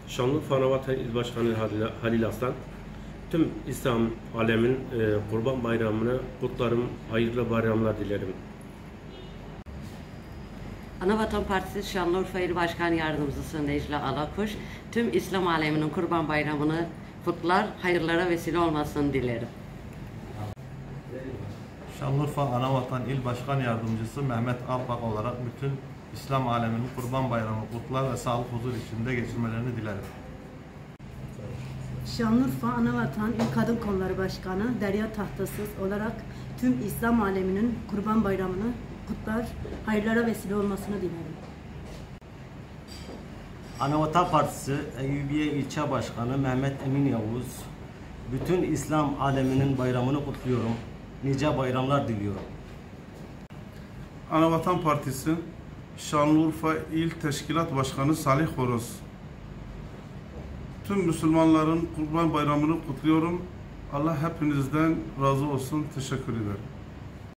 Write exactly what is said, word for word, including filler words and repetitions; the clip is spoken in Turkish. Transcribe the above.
Şanlıurfa Anavatan İl Başkanı Halil, Halil Aslan, tüm İslam alemin e, Kurban Bayramı'nı kutlarım, hayırlı bayramlar dilerim. Anavatan Partisi Şanlıurfa İl Başkan Yardımcısı Necla Alakuş, tüm İslam aleminin Kurban Bayramı'nı kutlar, hayırlara vesile olmasını dilerim. Şanlıurfa Anavatan İl Başkan Yardımcısı Mehmet Alpak olarak bütün İslam aleminin Kurban Bayramı kutlar ve sağlık huzur içinde geçirmelerini dilerim. Şanlıurfa Anavatan İl Kadın Kolları Başkanı Derya Tahtasız olarak tüm İslam aleminin Kurban Bayramı'nı kutlar, hayırlara vesile olmasını dilerim. Anavatan Partisi Eyyubiye İlçe Başkanı Mehmet Emin Yavuz, bütün İslam aleminin bayramını kutluyorum. Nice bayramlar diliyorum. Anavatan Partisi Şanlıurfa İl Teşkilat Başkanı Salih Horoz, tüm Müslümanların Kurban Bayramını kutluyorum. Allah hepinizden razı olsun. Teşekkür ederim.